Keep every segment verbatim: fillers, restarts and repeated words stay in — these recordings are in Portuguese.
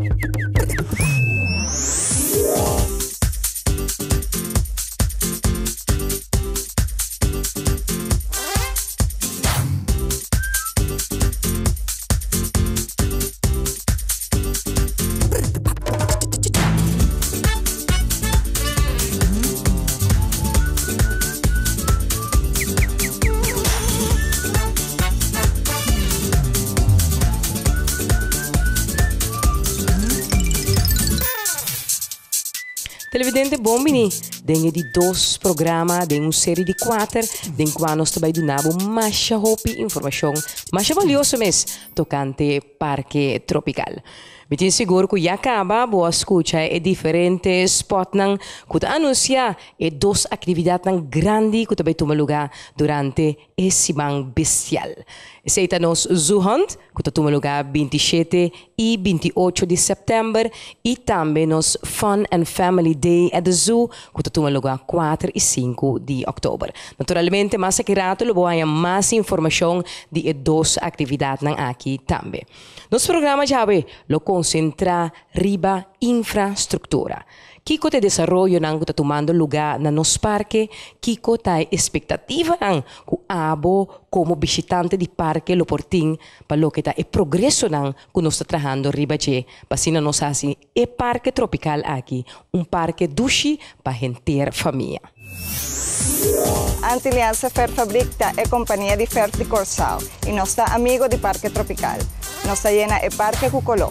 Televidente bom bini, dengue de dois programas, de uma série de quatro, den qual nós também donamos mais hopi informação, mais valioso mesmo, tocante Parque Tropical. Me tenho seguro que já acaba, boa escuta, é diferente spot nang que anuncia é duas atividades nang grande que também toma lugar durante esse semana bestial. Esse é nos Zoo Hunt, que toma lugar vinte e sete e vinte e oito de setembro, e também nos Fun and Family Day at the Zoo, que toma lugar quatro e cinco de outubro. Naturalmente, mais aqui rato, vou ter mais informação de duas atividades nang aqui também. Nosso programa já vai lo concentra riba infraestrutura. Kiko te desarrollo nang está tomando lugar na nos parque, Kiko ta expectativa nang ku abo como visitante di parque lo porting pa lo que ta e progreso nang ku nos está trabajando riba je, pasina nos así e parque tropical aqui, un parque dushi pa genter família. Antilianza Ferfabricta è compagnia di Fer di Corsao e nostra amigo di Parque Tropical. Nostra llena è Parque Cucolò.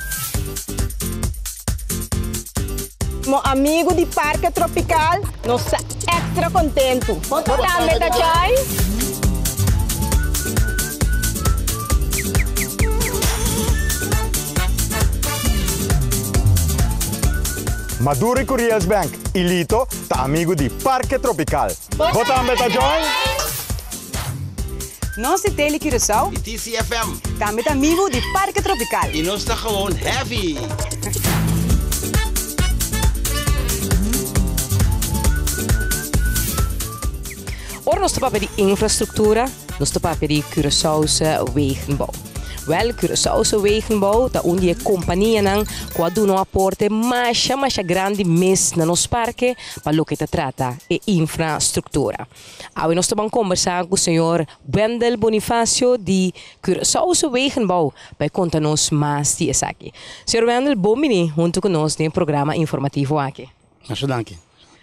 Mo amigo di Parque Tropical, nostra extra contento. Botando beta chai. Maduri Curiels Bank, Ilito, ta amigo di Parque Tropical. Botam beta join. Nós de Tele Curaçao e T C F M. Também amigo de Parque Tropical. E nós está gewoon heavy. Ora nós estamos de infraestrutura, nós estamos de Curaçao's wegenbouw. Wel, Curaçao's wegenbouw, ta onde é companhia nang quando não aporte mais mais grande mês na nos parque para o que te trata é infraestrutura. Aí nós estamos conversando com o senhor Wendel Bonifácio de Curaçao's wegenbouw para contar-nos mais de isso aqui. Senhor Wendel, bom dia, junto conosco no programa informativo aqui. Muito obrigado.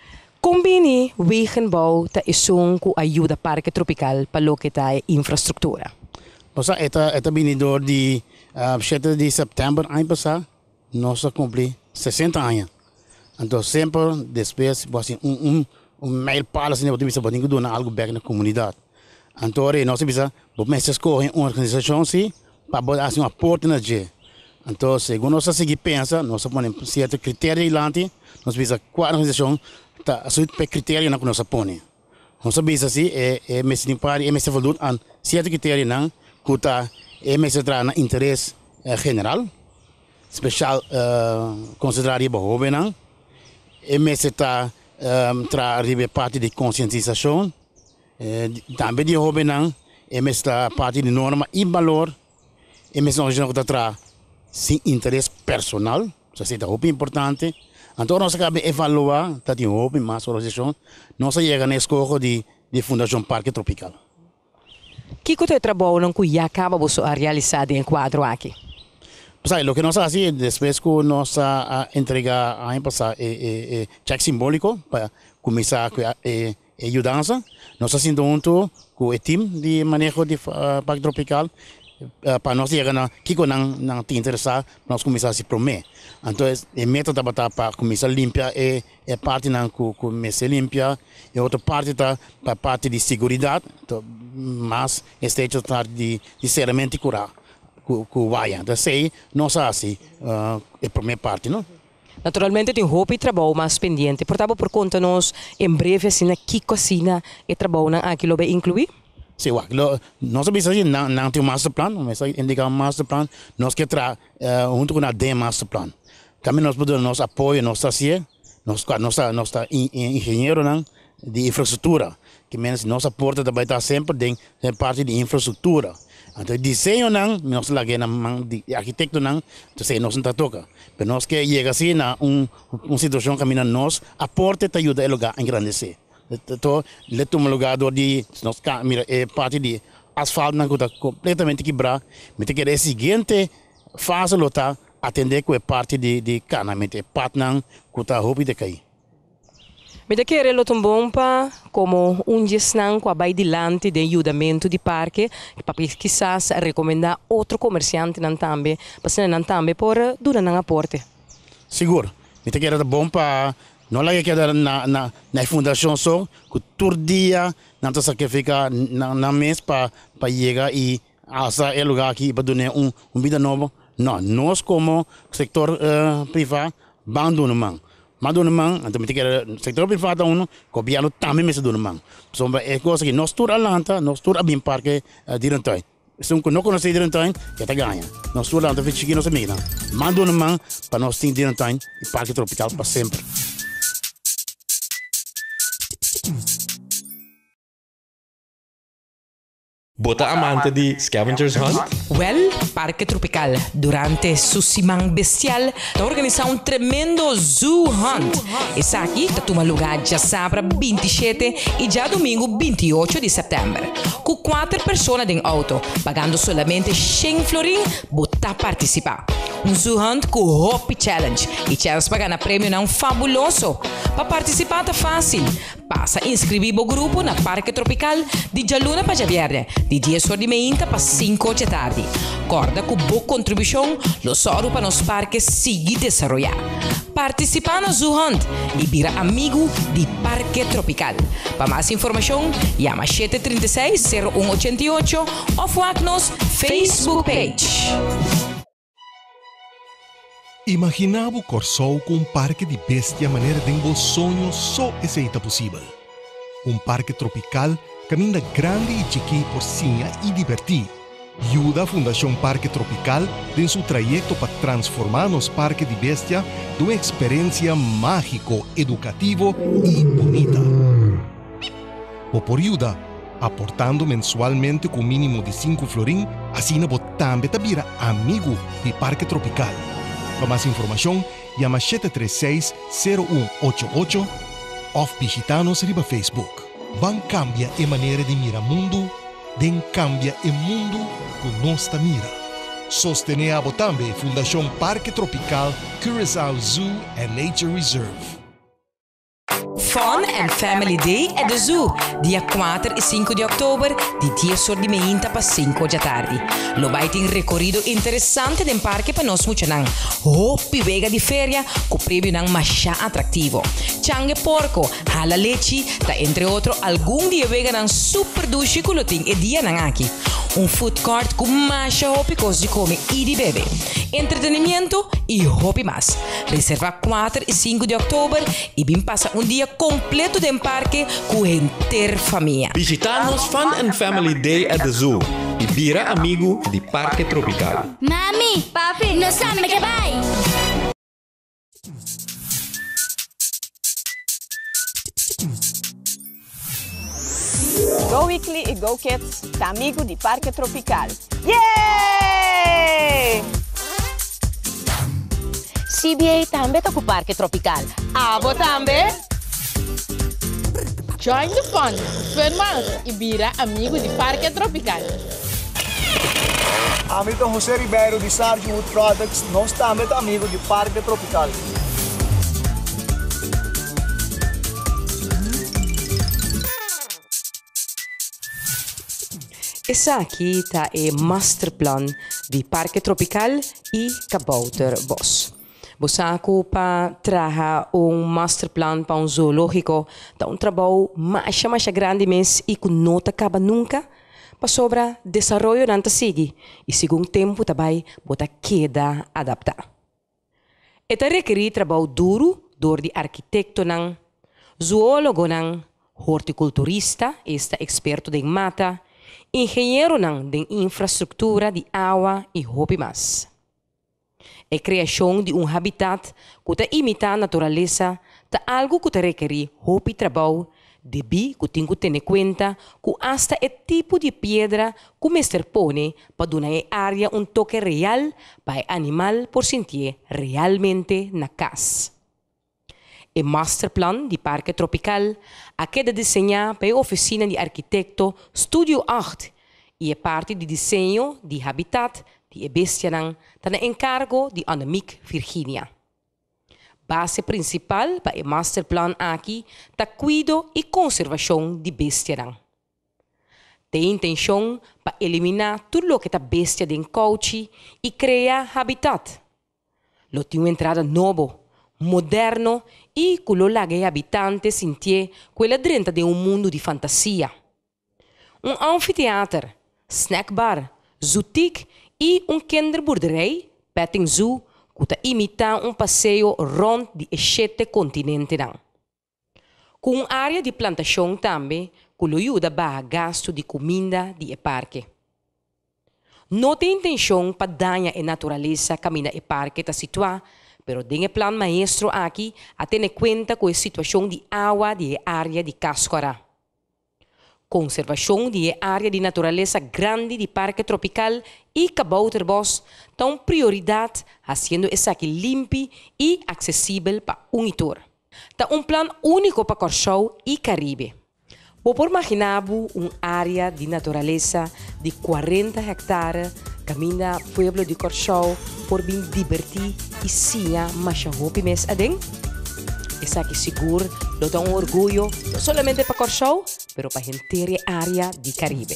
Combini wegenbouw ta isung ku ajuda Parque Tropical para o que tá infraestrutura. Posa eta eta binidor de uh, sete de setembro ano passado nós cumpri sessenta anos. Então sempre depois assim um um um mail para assim você bisa botinho dona algo back na comunidade. Então nós bisa vamos escolher uma organização sim para botar assim um aporte na G. Então segundo nós seguir pensa nós põe certo critério lá nós bisa qual organização tá assunto pe critério na que nós põe. Nós bisa assim é é mesmo para é mesmo valor an certo critério não kuta é mesmo tra na interesse uh, general, especial uh, considerar iba jovem não, é mesmo tra um, tra ribe parte de conscientização, uh, também de jovem não, é mesmo tra parte de norma e valor, é mesmo nós não tra sem interesse personal, isso é muito importante. Então nós acabamos evaluar, tá de jovem mais organização, nós chegamos na escola de de Fundação Parque Tropical. Que que o trabalho que já acaba de realizar em quadro aqui? Pues, lo que nós fazemos depois que nós a entregar a passar é, é, é cheque simbólico para começar a é, é, ajudança. Nós fazemos junto com o time de manejo de uh, Parque Tropical uh, para nós chegar na que não não te interessar nós começar a se prometer. Então é método para começar a limpar é é parte não com começar a limpar e outra parte tá para parte de segurança, mas este é de de seriamente curar. Que vai, então sei, nós assim, uh, é a primeira parte, não? Naturalmente tem roupa e trabalho mais pendente, portanto por conta nós em breve assim que cocina e trabalho na aquilo vai incluir? Sim, nós sabemos assim, não não tem um master plan, mas indicar um master plan, nós que tra junto com a D master plan. Também nós podemos nos apoio, nós assim, nós nós nós engenheiro não de infraestrutura, que menos nossa porta também está sempre de parte de infraestrutura. Então, desenho não, nós lá que nang di arquiteto não, então sei nós não tá toca. Mas nós que chega assim na um uma situação que nós aporte te ajuda a lugar a engrandecer. Então, le toma lugar do de nós mira é parte de asfalto não está completamente quebrado, mas tem que é seguinte fase lota atender com a parte de de canamento, é parte não que tá roupa de cair. Me da querer lo tombompa como um gesnang com a vai dilante de ajudamento de parque, para quizás recomendar outro comerciante nan tambe, para nan tambe por dura nan aporte. Seguro. Me te querer bom para não lá que queda na na na fundação só, que todo dia não tá sacrifica na na mês para para chegar e asa é lugar aqui para dar um um vida nova. Não, nós como setor uh, privado abandonamos. Mas do namang, então me que setor privado uno, copiando também me se do namang. So é coisa que nós tur alanta, nós tur abim parque diretor. Se um não conhece diretor, que tá ganha. Nós tur alanta fica chiquinho se mina. Mas do namang para nós ter diretor e parque tropical para sempre. Bota amante de Scavengers Hunt? Well, Parque Tropical, durante su Simang Bestial, está organizando um tremendo Zoo Hunt. Esse aqui está tomando lugar já sábado vinte e sete e já domingo vinte e oito de setembro. Com quatro pessoas em auto, pagando solamente cem florin, bota participar. Um Zoo Hunt com Hopi Challenge e chance para ganhar prêmio não fabuloso. Para participar tá fácil. Passa inscrever o grupo na Parque Tropical de Jaluna para Javierne, de dez horas de manhã para cinco da tarde. Corda com boa contribuição, lo soro para nos parques seguir desenvolver. Participar no Zoo Hunt e vira amigo de Parque Tropical. Para mais informação, chama sete três seis, zero um oito oito ou fuac nos Facebook page. Imaginava o Corsol com um parque de bestia a maneira de um sonho só aceita possível. Um parque tropical caminha grande e chiqui por sinha e divertir. Ajuda a Fundação Parque Tropical em seu trajeto para transformar nos parques de bestia de uma experiência mágico, educativo e bonita. O por ajuda, aportando mensualmente com mínimo de cinco florim, assim você também vira amigo de Parque Tropical. Para mais informação, chama sete três seis, zero um oito oito ou visita-nos no Facebook. Van cambia a maneira de mirar o mundo, den cambia o mundo com nossa mira. Sostenea a também Fundação Parque Tropical, Curaçao Zoo and Nature Reserve. Fun and Family Day at the Zoo, dia quatro e cinco de outubro, de dez horas de manhã para cinco da tarde. Lo vai ter um recorrido interessante no parque para nós muchanan. Hopi vega de feria, com prêmio não mais atrativo. Changue porco, hala leche, tá entre outros algum dia vega não super duche com loting e dia não aqui. Um food court com mais hopi coisa de comer e de beber. Entretenimento e hopi mais. Reserva quatro e cinco de outubro e bem passa um dia completo de parque com a inteira família. Visita-nos Fun and Family Day at the Zoo e vira amigo de Parque Tropical. Mami, papi, não sabe que vai. Go Weekly e Go Kids, tá amigo de Parque Tropical. Yeah! C B A também está com o Parque Tropical. Abo também? Join the fun, firma e vira amigo de Parque Tropical. Hamilton José Ribeiro de Sargent Wood Products, nós também somos amigos de Parque Tropical. Esse aqui tá o master plan de Parque Tropical e Kabouter Bos. Você para trazer um master plan para um zoológico, tá um trabalho mais mais grande mês e que não acaba nunca, para sobra desenvolvimento não tá sigue e segundo tempo também bota queda adaptar. Eta requer trabalho duro, dor de arquitecto não, zoólogo não, horticulturista, esta experto em mata, engenheiro não de infraestrutura de água e hopi mais. A criação de um habitat que imita a natureza é algo que requer hopi trabalho, Debi que tenho que ter conta que hasta o tipo de pedra que o mestre põe para dar a área um toque real para o animal por sentir realmente na casa. O masterplan de Parque Tropical a queda desenhar para a oficina de arquiteto Studio oito e é parte de desenho de habitat de bestianang está na encargo de Annemiek Virginia. Base principal para o masterplan aqui está cuido e conservação de bestianang. Tem intenção para eliminar tudo o que está bestia de encauche e criar habitat. Lo tem uma entrada novo, moderno e que lo laga habitantes sentir quella dentro de um mundo de fantasia. Um anfiteatro, snack bar, zootique e um kinderboerderij, petting zoo, que imita um passeio rond de sete continentes. Com uma área de plantação também, que ajuda a gasto de comida de parque. Não tem intenção para danhar a natureza caminho do parque está situado, pero tem o plano maestro aqui a ter conta com a situação de água de área de Cascara. Conservação de área de natureza grande de Parque Tropical e Kabouterbos tão prioridade, fazendo isso aqui limpo e acessível para o unitor. Tá um plano único para Curaçao e Caribe. Por imaginar uma área de natureza de quarenta hectares, caminha pueblo de Curaçao por bem divertir e sim, mas já hopi mes adeng. Essa aqui seguro, lo dá um orgulho, não somente para Curaçao, pero para a inteira área de Caribe.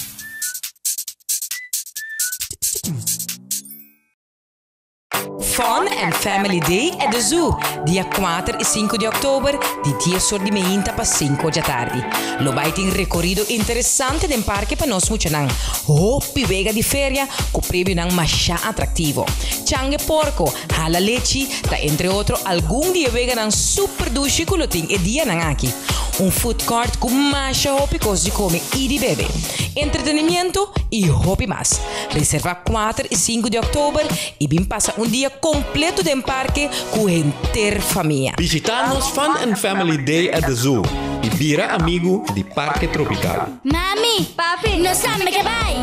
Fun and Family Day at the Zoo, dia quatro e cinco de outubro, de dez horas de manhã para cinco da tarde. Lo vai ter um recorrido interessante no parque para nós muchanang. Hopi vega de feria, com prêmio nang masha atrativo. Changue porco, hala leche, tá entre outro algum dia vega nang super dushi kuloting e dia nang aqui. Um food court com masha hopi coisa de comer e de beber. Entretenimento e hopi mais. Reserva quatro e cinco de outubro e bem passa um dia completo de parque com a inteira família. Visita-nos Fun and Family Day at the Zoo e vira amigo de Parque Tropical. Mami, papi, não sabe que vai.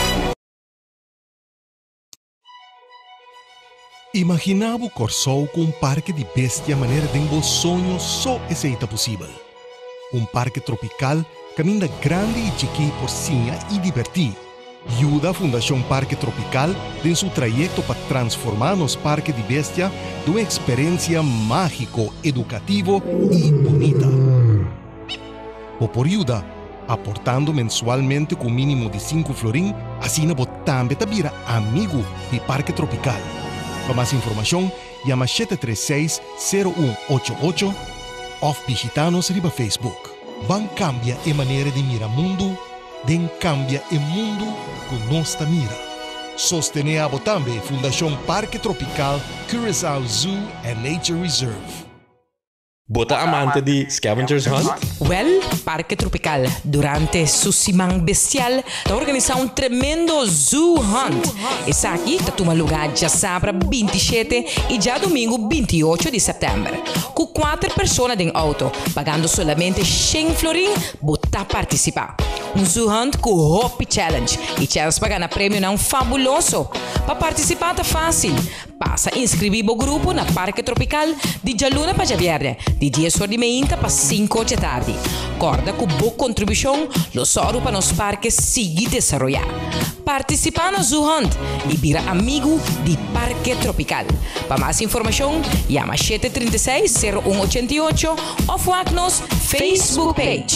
Imaginava o Curaçao com um parque de bestia maneira de um sonho só aceita possível. Um parque tropical caminha grande e chiqui por sinha e divertir. Ajuda a Fundação Parque Tropical em seu trajeto para transformar nos parques de bestia de uma experiência mágico, educativo e bonita. O por ajuda, aportando mensualmente com mínimo de cinco florim, assim você também vira amigo de Parque Tropical. Para mais informação, chama sete três seis, zero um oito oito ou visita-nos no Facebook. Van cambia a maneira de mirar o mundo, den cambia o mundo com nossa mira. Sostenemos também a Fundação Parque Tropical, Curaçao Zoo and Nature Reserve. Bota amante de Scavengers Hunt? Well, Parque Tropical, durante su simang bestial, está organizando um tremendo Zoo Hunt. Esse aqui está tomando lugar já sábado vinte e sete e já domingo vinte e oito de setembro. Com quatro pessoas em auto, pagando solamente cem florim, bota participar. Um Zoo Hunt com Hopi Challenge e chance para ganhar prêmio não fabuloso. Para participar tá fácil. Passa inscrever o grupo na Parque Tropical de Jaluna para Javierne, de dez horas de manhã para cinco da tarde. Corda com boa contribuição, lo soro para nos parques seguir desenvolver. Participa no Zoo Hunt e vira amigo de Parque Tropical. Para mais informação, chama sete três seis, zero um oito oito ou fuac nos Facebook page.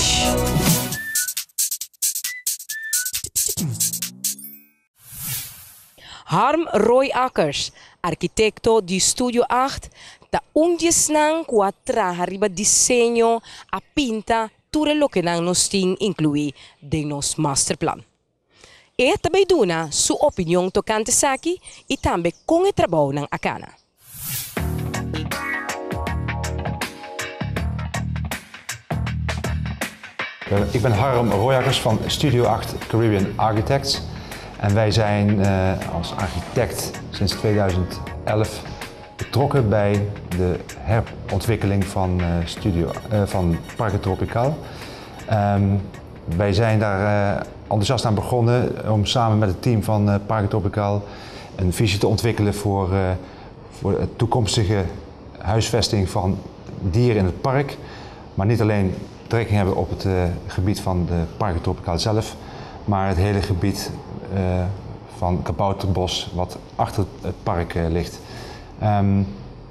Harm Royakkers, arquitecto de Studio oito, está um dia com a trabalhar desenho, a pinta, tudo o que nós temos incluído em nosso masterplan. E também dá sua opinião tocante a aqui e também com o trabalho na Acana. Ik ben Harm Royakkers van Studio acht Caribbean Architects. En wij zijn uh, als architect sinds tweeduizend elf betrokken bij de herontwikkeling van, uh, studio, uh, van Parque Tropical. Um, wij zijn daar uh, enthousiast aan begonnen om samen met het team van uh, Parque Tropical een visie te ontwikkelen voor, uh, voor de toekomstige huisvesting van dieren in het park. Maar niet alleen betrekking hebben op het uh, gebied van de Parque Tropical zelf, maar het hele gebied uh, van kabouterbos wat achter het park uh, ligt. Um,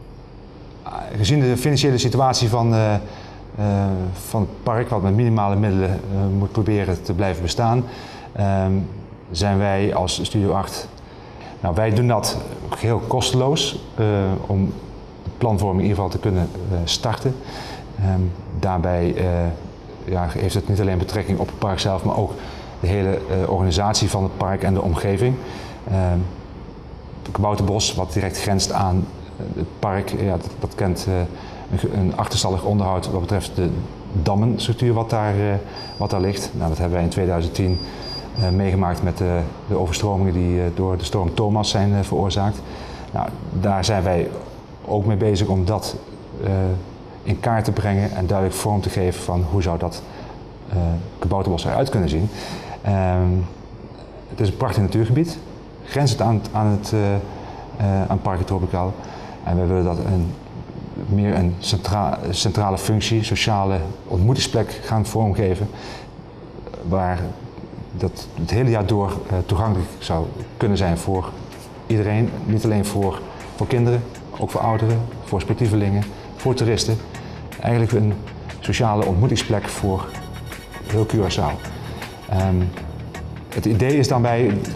gezien de financiële situatie van, uh, uh, van het park, wat met minimale middelen uh, moet proberen te blijven bestaan, um, zijn wij als Studio acht, nou, wij doen dat geheel kosteloos uh, om de planvorming in ieder geval te kunnen uh, starten. Um, daarbij uh, ja, heeft het niet alleen betrekking op het park zelf, maar ook de hele uh, organisatie van het park en de omgeving. Um, het kabouterbos, wat direct grenst aan het park, ja, dat, dat kent uh, een, een achterstallig onderhoud wat betreft de dammenstructuur wat daar, uh, wat daar ligt. Nou, dat hebben wij in tweeduizend tien uh, meegemaakt met uh, de overstromingen die uh, door de storm Thomas zijn uh, veroorzaakt. Nou, daar zijn wij ook mee bezig om dat uh, in kaart te brengen en duidelijk vorm te geven van hoe zou dat uh, kabouterbos eruit kunnen zien. Um, het is een prachtig natuurgebied, grenzend aan, aan het uh, uh, aan Parque Tropical. En we willen dat een, meer een centra centrale functie, sociale ontmoetingsplek gaan vormgeven, waar dat het hele jaar door uh, toegankelijk zou kunnen zijn voor iedereen. Niet alleen voor, voor kinderen, ook voor ouderen, voor sportievelingen, voor toeristen. Eigenlijk een sociale ontmoetingsplek voor heel Curaçao. Um, het idee is dan bij uh,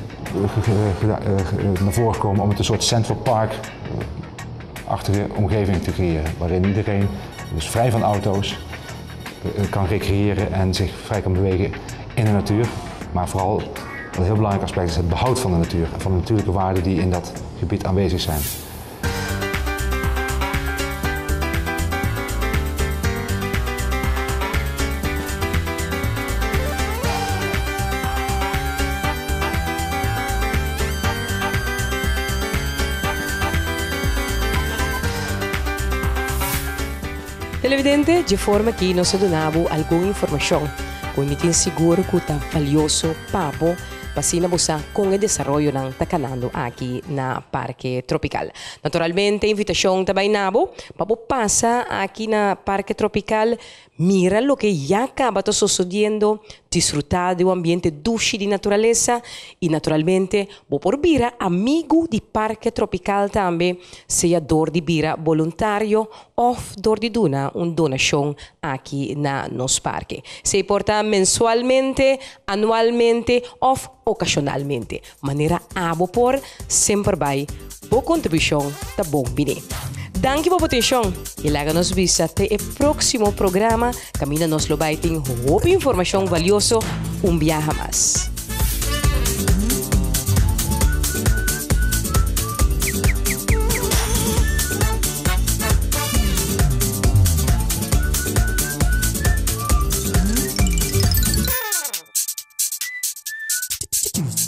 naar voren gekomen om het een soort Central Park-achtige omgeving te creëren, waarin iedereen dus vrij van auto's uh, kan recreëren en zich vrij kan bewegen in de natuur. Maar vooral, wat een heel belangrijk aspect is, het behoud van de natuur en van de natuurlijke waarden die in dat gebied aanwezig zijn. Televidente, de forma que nos donamos alguna información, con el seguro que está valioso papo, para bosa con el desarrollo que está canando aquí en el Parque Tropical. Naturalmente, invitación también nabo, papo pasa aquí en el Parque Tropical, mira lo que ya acaba sucediendo, disfrutar de un ambiente dulce de naturaleza y naturalmente, vos por bira amigo de Parque Tropical también, sea dor de bira voluntario o dor de dona una donación aquí en nos parque. Se porta mensualmente, anualmente o ocasionalmente. Manera abo por siempre vai, bo contribución da bom bine. Danke por atención y láganos vista te el próximo programa. Camina nos lo baiting hope información valioso un viaje más. Excuse me.